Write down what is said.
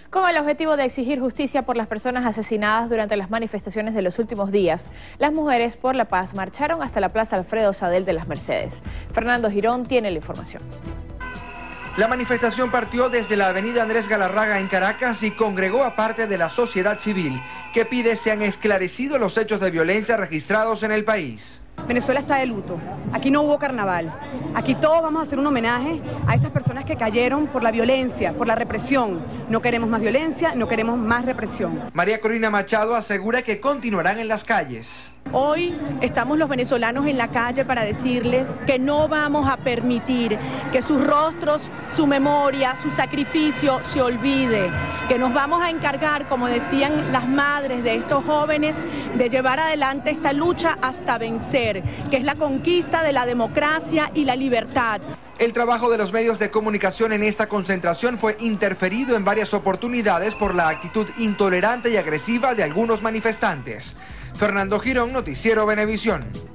Con el objetivo de exigir justicia por las personas asesinadas durante las manifestaciones de los últimos días, las Mujeres por la Paz marcharon hasta la Plaza Alfredo Sadel de las Mercedes. Fernando Girón tiene la información. La manifestación partió desde la avenida Andrés Galarraga en Caracas y congregó a parte de la sociedad civil, que pide sean esclarecidos los hechos de violencia registrados en el país. Venezuela está de luto, aquí no hubo carnaval, aquí todos vamos a hacer un homenaje a esas personas que cayeron por la violencia, por la represión. No queremos más violencia, no queremos más represión. María Corina Machado asegura que continuarán en las calles. Hoy estamos los venezolanos en la calle para decirles que no vamos a permitir que sus rostros, su memoria, su sacrificio se olvide, que nos vamos a encargar, como decían las madres de estos jóvenes, de llevar adelante esta lucha hasta vencer, que es la conquista de la democracia y la libertad. El trabajo de los medios de comunicación en esta concentración fue interferido en varias oportunidades por la actitud intolerante y agresiva de algunos manifestantes. Fernando Girón, Noticiero Venevisión.